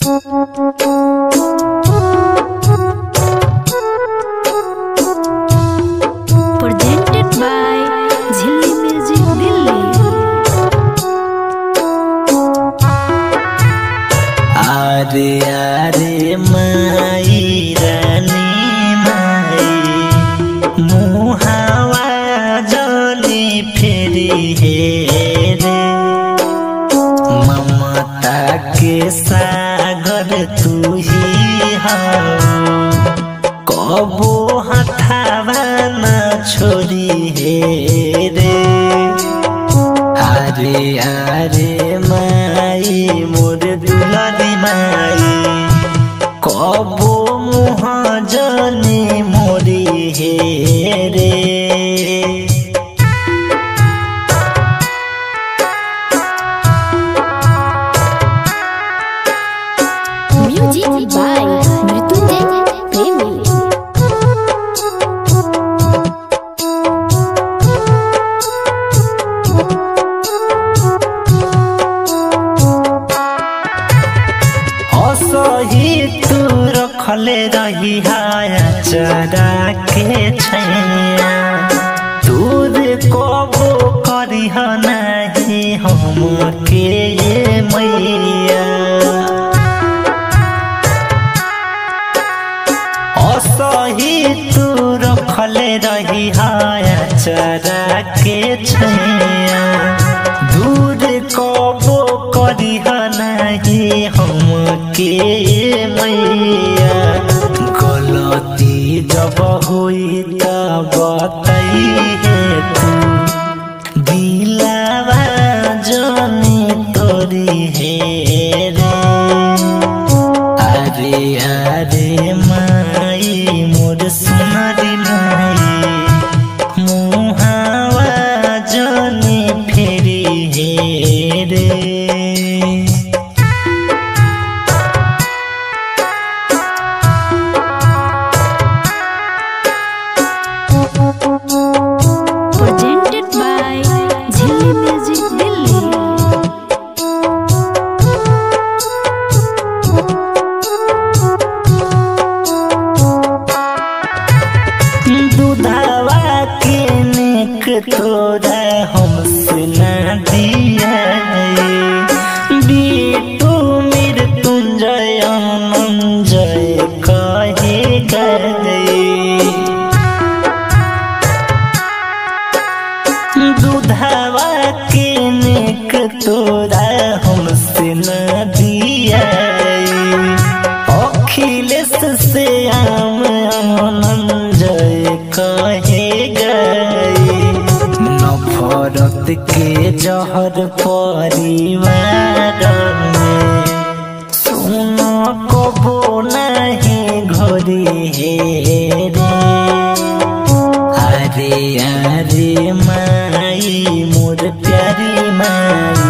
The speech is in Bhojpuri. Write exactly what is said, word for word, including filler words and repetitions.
Presented by Jhilli Music Delhi। आरे आरे माई रानी माई मुहावा जनी फेरी हे रे ममता के सागर तू ही हो कबो हथावा न छोड़ी हे रे आरे आरे माई मोर दुलारी माई कबो मुह जनी मोरी हे रे Music by Mrityunjay Premi। असही तू रखले रही हाया चरा के छैया दूर कबो करिह नहीं हम के ये मैया असही तू रखले रही हाया चरा के छैया दूर कबो करिह नहीं हम के मैया गलती जब हुई तब बताई है तू दिलावा जनी तोरी है रे आरे आरे माई मोर सुनरी माई मुहावा जनी फेरी हे रे Presented by Jhilli Music Delhi। दूधावा के नेक तोरा हमसे ना दिया बीटू मृत्युंजय अनंजय कहे गए दूधावा के नेक तोरा हमसे ना दिया अखिलेश से आम अनंजय कहे गए नफरत के जहर परिवार में सुन कबो नहीं घोरी हे रे आरे आरे माई मोर प्यारी माई